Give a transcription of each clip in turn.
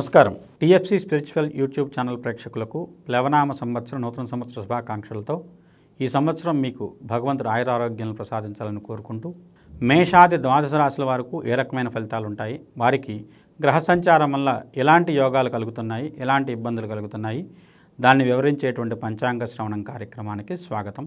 నమస్కారం. TFC spiritual YouTube channel ప్రేక్షకులకు ప్లవనామ సంవత్సరం నూతన సంవత్సర శుభాకాంక్షలతో ఈ సంవత్సరం మీకు భగవంతుడు ఆయురారోగ్యాలను ప్రసాదించాలని కోరుకుంటూ మేషాది ద్వాదశ రాశుల వారికి ఏ రకమైన ఫలితాలు ఉంటాయి, వారికి గ్రహ సంచారం వల్ల ఎలాంటి యోగాలు కలుగుతున్నాయి, ఎలాంటి ఇబ్బందులు కలుగుతున్నాయి, దాన్ని వివరించేటువంటి పంచాంగ శ్రవణం కార్యక్రమానికి స్వాగతం.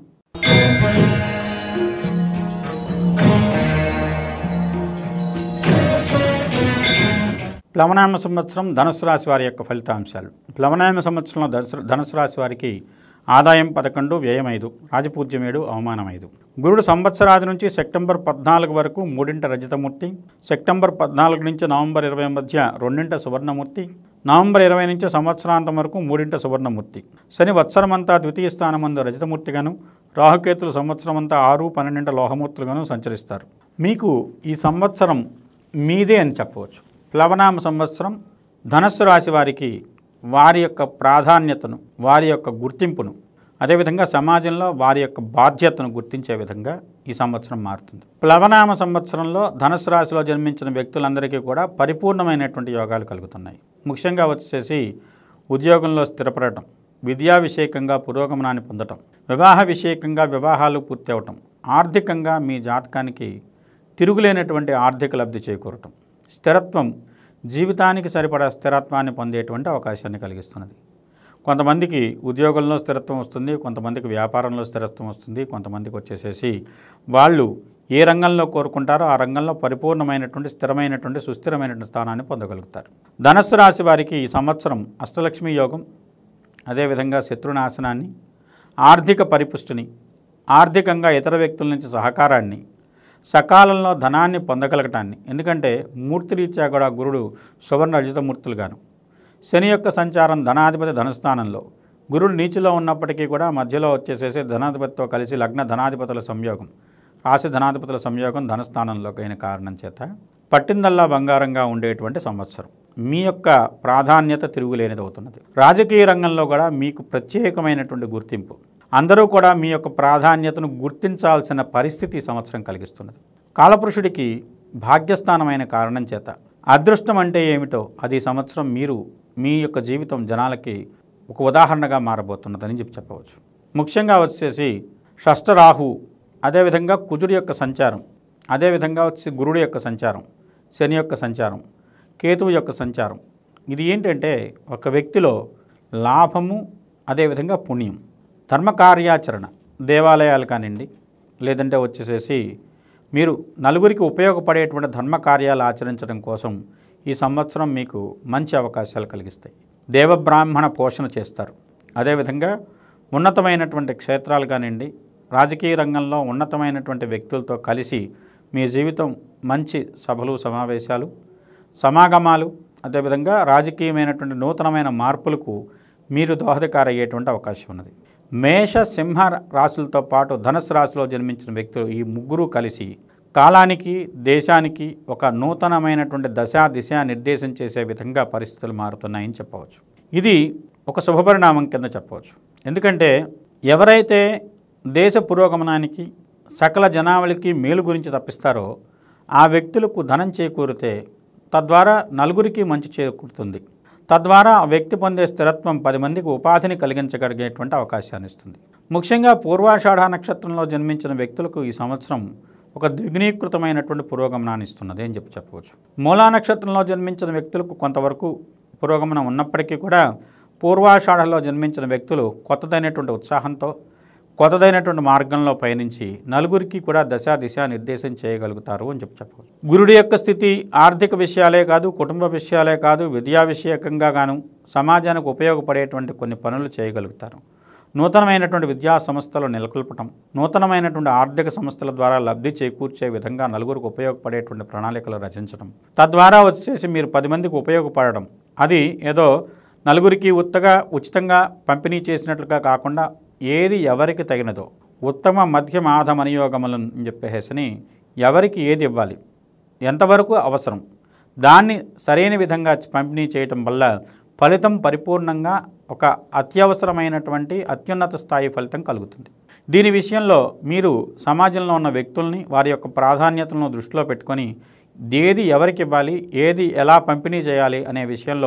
ప్లవనామ సంవత్సరం ధనుస్సు రాశి వారి యొక్క ఫలితాంశాలు. ప్లవనామ సంవత్సరంలో ధనుస్సు రాశి వారికి ఆదాయం 11, వ్యయం 5, రాజపూజ్యం 7, అవమానం 5. గురుడు సంవత్సరాది నుంచి సెప్టెంబర్ 14 వరకు 3 రజతమూర్తి, సెప్టెంబర్ 14 నుంచి నవంబర్ 20 మధ్య 2 సువర్ణమూర్తి, నవంబర్ 20 నుంచి సంవత్సరాంతం వరకు 3 సువర్ణమూర్తి. శని వత్సరమంతా ద్వితీయ స్థానమందు రజతమూర్తిగాను, రాహుకేతులు సంవత్సరమంతా 6, 12 లోహమూర్తులుగాను సంచరిస్తారు. మీకు ఈ సంవత్సరం మీదే అని చెప్పవచ్చు. ప్లవనామ సంవత్సరం ధనస్సు రాశి వారికి వారి యొక్క ప్రాధాన్యతను, వారి యొక్క గుర్తింపును, అదేవిధంగా సమాజంలో వారి యొక్క బాధ్యతను గుర్తించే విధంగా ఈ సంవత్సరం మారుతుంది. ప్లవనామ సంవత్సరంలో ధనుస్సు రాశిలో జన్మించిన వ్యక్తులందరికీ కూడా పరిపూర్ణమైనటువంటి యోగాలు కలుగుతున్నాయి. ముఖ్యంగా వచ్చేసి ఉద్యోగంలో స్థిరపడటం, విద్యా విషయకంగా పురోగమనాన్ని పొందటం, వివాహ విషయకంగా వివాహాలు పూర్తి అవటం, ఆర్థికంగా మీ జాతకానికి తిరుగులేనటువంటి ఆర్థిక లబ్ధి చేకూరటం, స్థిరత్వం జీవితానికి సరిపడా స్థిరత్వాన్ని పొందేటువంటి అవకాశాన్ని కలిగిస్తున్నది. కొంతమందికి ఉద్యోగంలో స్థిరత్వం వస్తుంది, కొంతమందికి వ్యాపారంలో స్థిరత్వం వస్తుంది, కొంతమందికి వచ్చేసేసి వాళ్ళు ఏ రంగంలో కోరుకుంటారో ఆ రంగంలో పరిపూర్ణమైనటువంటి స్థిరమైనటువంటి సుస్థిరమైనటువంటి స్థానాన్ని పొందగలుగుతారు. ధనస్సు రాశి వారికి ఈ సంవత్సరం అష్టలక్ష్మి యోగం, అదేవిధంగా శత్రునాశనాన్ని, ఆర్థిక పరిపుష్టిని, ఆర్థికంగా ఇతర వ్యక్తుల నుంచి సహకారాన్ని, సకాలంలో ధనాన్ని పొందగలగటాన్ని, ఎందుకంటే మూర్తిరీత్యా కూడా గురుడు సువర్ణ రజతమూర్తులుగాను, శని యొక్క సంచారం ధనాధిపతి ధనస్థానంలో, గురుడు నీచిలో ఉన్నప్పటికీ కూడా మధ్యలో వచ్చేసేసి ధనాధిపతితో కలిసి లగ్న ధనాధిపతుల సంయోగం, రాశి ధనాధిపతుల సంయోగం ధనస్థానంలోకి అయిన కారణం చేత పట్టిందల్లా బంగారంగా ఉండేటువంటి సంవత్సరం. మీ యొక్క ప్రాధాన్యత తిరుగులేనిది అవుతున్నది. రాజకీయ రంగంలో కూడా మీకు ప్రత్యేకమైనటువంటి గుర్తింపు, అందరూ కూడా మీ యొక్క ప్రాధాన్యతను గుర్తించాల్సిన పరిస్థితి ఈ సంవత్సరం కలిగిస్తున్నది. కాలపురుషుడికి భాగ్యస్థానమైన కారణం చేత అదృష్టం అంటే ఏమిటో అది ఈ సంవత్సరం మీరు మీ యొక్క జీవితం జనాలకి ఒక ఉదాహరణగా మారబోతున్నదని చెప్పవచ్చు. ముఖ్యంగా వచ్చేసి షష్ఠరాహు, అదేవిధంగా కుజుడి యొక్క సంచారం, అదేవిధంగా వచ్చి గురుడు యొక్క సంచారం, శని యొక్క సంచారం, కేతువు యొక్క సంచారం, ఇది ఏంటంటే ఒక వ్యక్తిలో లాభము, అదేవిధంగా పుణ్యం, ధర్మకార్యాచరణ, దేవాలయాలు కానివ్వండి, లేదంటే వచ్చేసేసి మీరు నలుగురికి ఉపయోగపడేటువంటి ధర్మకార్యాలు ఆచరించడం కోసం ఈ సంవత్సరం మీకు మంచి అవకాశాలు కలిగిస్తాయి. దేవబ్రాహ్మణ పోషణ చేస్తారు. అదేవిధంగా ఉన్నతమైనటువంటి క్షేత్రాలు కానివ్వండి, రాజకీయ రంగంలో ఉన్నతమైనటువంటి వ్యక్తులతో కలిసి మీ జీవితం మంచి సభలు, సమావేశాలు, సమాగమాలు, అదేవిధంగా రాజకీయమైనటువంటి నూతనమైన మార్పులకు మీరు దోహదకారయ్యేటువంటి అవకాశం ఉన్నది. మేష, సింహ రాశులతో పాటు ధనుస్సు రాశిలో జన్మించిన వ్యక్తులు ఈ ముగ్గురు కలిసి కాలానికి, దేశానికి ఒక నూతనమైనటువంటి దిశ నిర్దేశం చేసే విధంగా పరిస్థితులు మారుతున్నాయని చెప్పవచ్చు. ఇది ఒక శుభపరిణామం కింద చెప్పవచ్చు. ఎందుకంటే ఎవరైతే దేశ పురోగమనానికి, సకల జనావళికి మేలు గురించి తప్పిస్తారో ఆ వ్యక్తులకు ధనం చేకూరితే తద్వారా నలుగురికి మంచి చేకూరుతుంది. తద్వారా ఆ వ్యక్తి పొందే స్థిరత్వం 10 మందికి ఉపాధిని కలిగించగలిగేటువంటి అవకాశాన్ని ఇస్తుంది. ముఖ్యంగా పూర్వాషాఢ నక్షత్రంలో జన్మించిన వ్యక్తులకు ఈ సంవత్సరం ఒక ద్విగుణీకృతమైనటువంటి పురోగమనాన్ని ఇస్తున్నది అని చెప్పవచ్చు. మూలా నక్షత్రంలో జన్మించిన వ్యక్తులకు కొంతవరకు పురోగమనం ఉన్నప్పటికీ కూడా పూర్వాషాఢలో జన్మించిన వ్యక్తులు కొత్తదైనటువంటి ఉత్సాహంతో, కొత్తదైనటువంటి మార్గంలో పయనించి నలుగురికి కూడా దిశ నిర్దేశం చేయగలుగుతారు అని చెప్పవచ్చు. గురుడి యొక్క స్థితి ఆర్థిక విషయాలే కాదు, కుటుంబ విషయాలే కాదు, విద్యా విషయకంగా గాను సమాజానికి ఉపయోగపడేటువంటి కొన్ని పనులు చేయగలుగుతారు. నూతనమైనటువంటి విద్యా సంస్థలు నెలకొల్పటం, నూతనమైనటువంటి ఆర్థిక సంస్థల ద్వారా లబ్ధి చేకూర్చే విధంగా నలుగురికి ఉపయోగపడేటువంటి ప్రణాళికలు రచించడం, తద్వారా వచ్చేసి మీరు 10 మందికి ఉపయోగపడడం, అది ఏదో నలుగురికి ఉచితంగా పంపిణీ చేసినట్లుగా కాకుండా ఏది ఎవరికి తగినదో ఉత్తమ మధ్యమ ఆధమనియోగములను చెప్పేసి ఎవరికి ఏది ఇవ్వాలి, ఎంతవరకు అవసరం, దాన్ని సరైన విధంగా పంపిణీ చేయటం వల్ల ఫలితం పరిపూర్ణంగా ఒక అత్యవసరమైనటువంటి అత్యున్నత స్థాయి ఫలితం కలుగుతుంది. దీని విషయంలో మీరు సమాజంలో ఉన్న వ్యక్తుల్ని వారి యొక్క ప్రాధాన్యతలను దృష్టిలో పెట్టుకొని ఏది ఎవరికి ఇవ్వాలి, ఏది ఎలా పంపిణీ చేయాలి అనే విషయంలో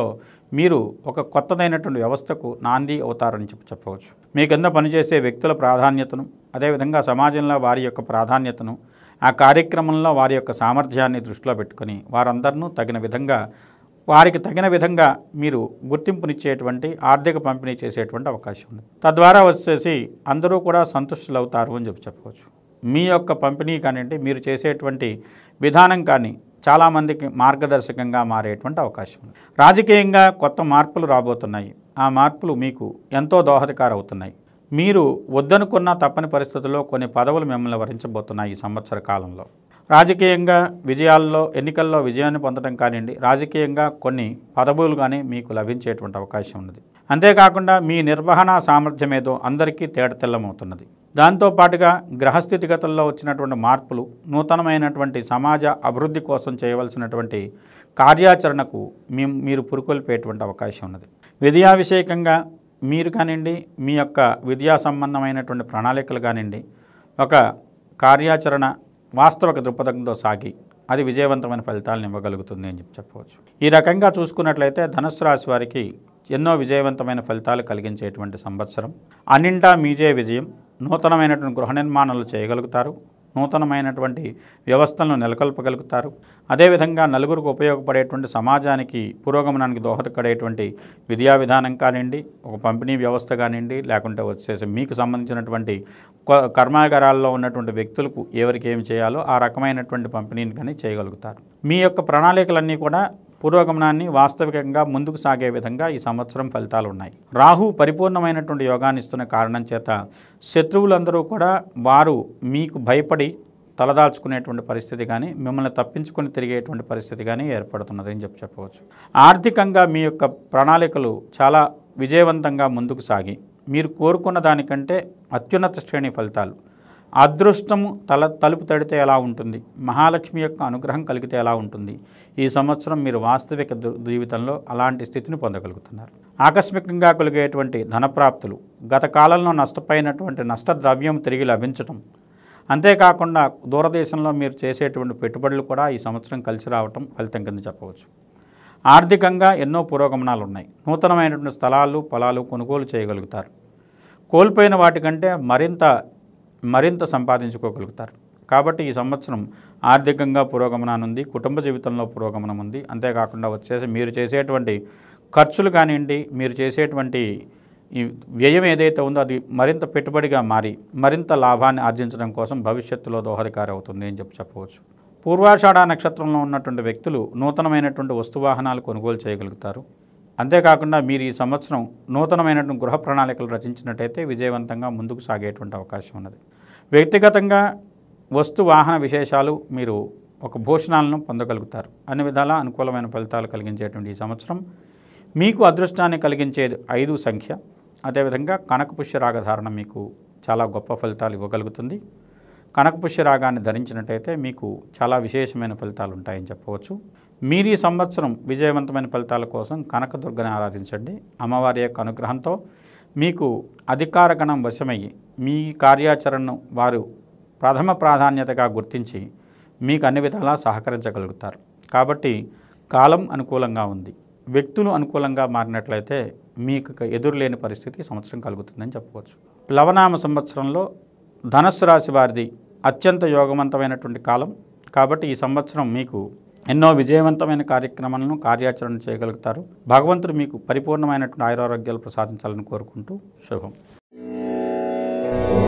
మీరు ఒక కొత్తదైనటువంటి వ్యవస్థకు నాంది అవుతారని చెప్పవచ్చు. మీ కింద పనిచేసే వ్యక్తుల ప్రాధాన్యతను, అదేవిధంగా సమాజంలో వారి యొక్క ప్రాధాన్యతను, ఆ కార్యక్రమంలో వారి యొక్క సామర్థ్యాన్ని దృష్టిలో పెట్టుకొని వారందరినూ వారికి తగిన విధంగా మీరు గుర్తింపునిచ్చేటువంటి ఆర్థిక పంపిణీ చేసేటువంటి అవకాశం ఉంది. తద్వారా వచ్చేసి అందరూ కూడా సంతుష్టులు అవుతారు అని చెప్పవచ్చు. మీ యొక్క పంపిణీ కానివ్వండి, మీరు చేసేటువంటి విధానం కానీ చాలామందికి మార్గదర్శకంగా మారేటువంటి అవకాశం ఉంది. రాజకీయంగా కొత్త మార్పులు రాబోతున్నాయి. ఆ మార్పులు మీకు ఎంతో దోహదకారు అవుతున్నాయి. మీరు వద్దనుకున్న తప్పని పరిస్థితుల్లో కొన్ని పదవులు మిమ్మల్ని వరించబోతున్నాయి ఈ సంవత్సర కాలంలో. రాజకీయంగా విజయాల్లో, ఎన్నికల్లో విజయాన్ని పొందడం కానివ్వండి, రాజకీయంగా కొన్ని పదవులు కానీ మీకు లభించేటువంటి అవకాశం ఉన్నది. అంతేకాకుండా మీ నిర్వహణ సామర్థ్యం ఏదో అందరికీ తేటతెల్లమవుతున్నది. దాంతోపాటుగా గ్రహస్థితిగతుల్లో వచ్చినటువంటి మార్పులు, నూతనమైనటువంటి సమాజ అభివృద్ధి కోసం చేయవలసినటువంటి కార్యాచరణకు మీరు పురుకొల్పేటువంటి అవకాశం ఉన్నది. విద్యావిషయకంగా మీరు కానివ్వండి, మీ యొక్క విద్యా సంబంధమైనటువంటి ప్రణాళికలు కానివ్వండి, ఒక కార్యాచరణ వాస్తవిక దృక్పథంతో సాగి అది విజయవంతమైన ఫలితాలను ఇవ్వగలుగుతుంది అని చెప్పవచ్చు. ఈ రకంగా చూసుకున్నట్లయితే ధనుస్సు రాశి వారికి ఎన్నో విజయవంతమైన ఫలితాలు కలిగించేటువంటి సంవత్సరం. అన్నింటా మీజే విజయం. నూతనమైనటువంటి గృహ నిర్మాణాలు చేయగలుగుతారు. నూతనమైనటువంటి వ్యవస్థలను నెలకొల్పగలుగుతారు. అదేవిధంగా నలుగురికి ఉపయోగపడేటువంటి సమాజానికి పురోగమనానికి దోహదపడేటువంటి విద్యా విధానం కానివ్వండి, ఒక పంపిణీ వ్యవస్థ కానివ్వండి, లేకుంటే వచ్చేసి మీకు సంబంధించినటువంటి కర్మాగారాల్లో ఉన్నటువంటి వ్యక్తులకు ఎవరికి ఏమి చేయాలో ఆ రకమైనటువంటి పంపిణీని కానీ చేయగలుగుతారు. మీ యొక్క ప్రణాళికలన్నీ కూడా పురోగమనాన్ని వాస్తవికంగా ముందుకు సాగే విధంగా ఈ సంవత్సరం ఫలితాలు ఉన్నాయి. రాహు పరిపూర్ణమైనటువంటి యోగాన్ని ఇస్తున్న కారణం చేత శత్రువులందరూ కూడా వారు మీకు భయపడి తలదాల్చుకునేటువంటి పరిస్థితి కానీ, మిమ్మల్ని తప్పించుకొని తిరిగేటువంటి పరిస్థితి కానీ ఏర్పడుతున్నదని చెప్పవచ్చు. ఆర్థికంగా మీ యొక్క ప్రణాళికలు చాలా విజయవంతంగా ముందుకు సాగి మీరు కోరుకున్న దానికంటే అత్యున్నత శ్రేణి ఫలితాలు, అదృష్టము తలుపు తడితే ఎలా ఉంటుంది, మహాలక్ష్మి యొక్క అనుగ్రహం కలిగితే ఎలా ఉంటుంది, ఈ సంవత్సరం మీరు వాస్తవిక జీవితంలో అలాంటి స్థితిని పొందగలుగుతున్నారు. ఆకస్మికంగా కలిగేటువంటి ధనప్రాప్తులు, గత కాలంలో నష్టపోయినటువంటి నష్టద్రవ్యం తిరిగి లభించటం, అంతేకాకుండా దూరదేశంలో మీరు చేసేటువంటి పెట్టుబడులు కూడా ఈ సంవత్సరం కలిసి రావటం ఫలితం కింద చెప్పవచ్చు. ఆర్థికంగా ఎన్నో పురోగమనాలు ఉన్నాయి. నూతనమైనటువంటి స్థలాలు, పొలాలు కొనుగోలు చేయగలుగుతారు. కోల్పోయిన వాటికంటే మరింత సంపాదించుకోగలుగుతారు. కాబట్టి ఈ సంవత్సరం ఆర్థికంగా పురోగమనం ఉంది, కుటుంబ జీవితంలో పురోగమనం ఉంది. అంతేకాకుండా వచ్చేసి మీరు చేసేటువంటి ఖర్చులు కానివ్వండి, మీరు చేసేటువంటి ఈ వ్యయం ఏదైతే ఉందో అది మరింత పెట్టుబడిగా మారి మరింత లాభాన్ని ఆర్జించడం కోసం భవిష్యత్తులో దోహదకారి అవుతుంది అని చెప్పవచ్చు. పూర్వాషాఢ నక్షత్రంలో ఉన్నటువంటి వ్యక్తులు నూతనమైనటువంటి వస్తువాహనాలు కొనుగోలు చేయగలుగుతారు. అంతేకాకుండా మీరు ఈ సంవత్సరం నూతనమైనటువంటి గృహ ప్రణాళికలు రచించినట్టయితే విజయవంతంగా ముందుకు సాగేటువంటి అవకాశం ఉన్నది. వ్యక్తిగతంగా వస్తు వాహన విశేషాలు, మీరు ఒక భూషణాలను పొందగలుగుతారు. అన్ని విధాల అనుకూలమైన ఫలితాలు కలిగించేటువంటి ఈ సంవత్సరం మీకు అదృష్టాన్ని కలిగించేది 5 సంఖ్య. అదేవిధంగా కనకపుష్య రాగధారణ మీకు చాలా గొప్ప ఫలితాలు ఇవ్వగలుగుతుంది. కనకపుష్య రాగాన్ని ధరించినట్టయితే మీకు చాలా విశేషమైన ఫలితాలు ఉంటాయని చెప్పవచ్చు. మీరు ఈ సంవత్సరం విజయవంతమైన ఫలితాల కోసం కనకదుర్గని ఆరాధించండి. అమ్మవారి యొక్క అనుగ్రహంతో మీకు అధికార గణం వశమయ్యి మీ కార్యాచరణను వారు ప్రథమ ప్రాధాన్యతగా గుర్తించి మీకు అన్ని విధాలా సహకరించగలుగుతారు. కాబట్టి కాలం అనుకూలంగా ఉంది. వ్యక్తులు అనుకూలంగా మారినట్లయితే మీకు ఎదురులేని పరిస్థితి సంవత్సరం కలుగుతుందని చెప్పవచ్చు. ప్లవనామ సంవత్సరంలో ధనస్సు రాశి వారిది అత్యంత యోగవంతమైనటువంటి కాలం. కాబట్టి ఈ సంవత్సరం మీకు ఎన్నో విజయవంతమైన కార్యాచరణ చేయగలుగుతారు. భగవంతుడు మీకు పరిపూర్ణమైనటువంటి ఆయురారోగ్యాలు ప్రసాదించాలని కోరుకుంటూ శుభం.